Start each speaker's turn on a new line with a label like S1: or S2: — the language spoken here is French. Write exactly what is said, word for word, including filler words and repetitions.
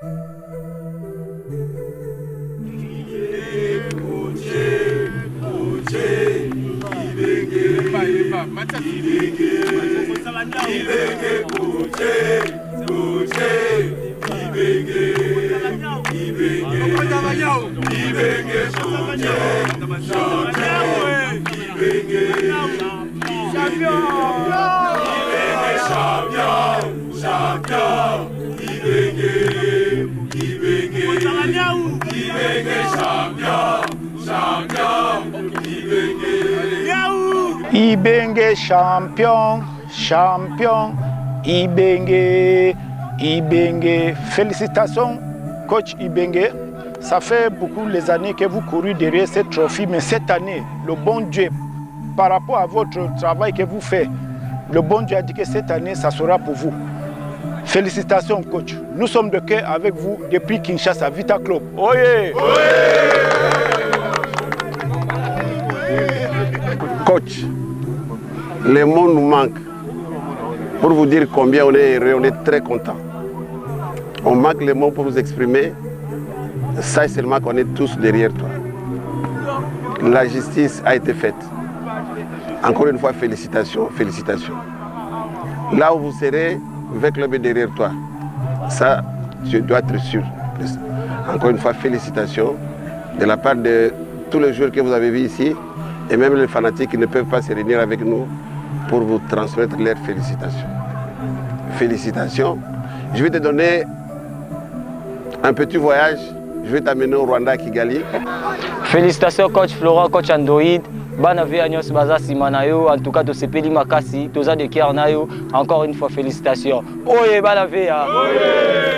S1: Ibenge champion, champion, Ibenge, Ibenge. Félicitations, coach Ibenge. Ça fait beaucoup les années que vous courez derrière cette trophée, mais cette année, le bon Dieu, par rapport à votre travail que vous faites, le bon Dieu a dit que cette année, ça sera pour vous. Félicitations, coach. Nous sommes de cœur avec vous depuis Kinshasa, Vita Club. Oyez!
S2: Coach, les mots nous manquent pour vous dire combien on est heureux, on est très content. On manque les mots pour vous exprimer. Ça, seulement qu'on est tous derrière toi. La justice a été faite. Encore une fois, félicitations, félicitations. Là où vous serez, avec le derrière toi. Ça, tu dois être sûr. Encore une fois, félicitations de la part de tous les joueurs que vous avez vus ici et même les fanatiques qui ne peuvent pas se réunir avec nous pour vous transmettre leurs félicitations. Félicitations. Je vais te donner un petit voyage. Je vais t'amener au Rwanda, à Kigali.
S3: Félicitations coach Florent, coach Android. Bana ve anyos baza simanayo. En tout cas, to sepeli makasi, toza de kiarnayo. Encore une fois, félicitations. Oye, bana ve.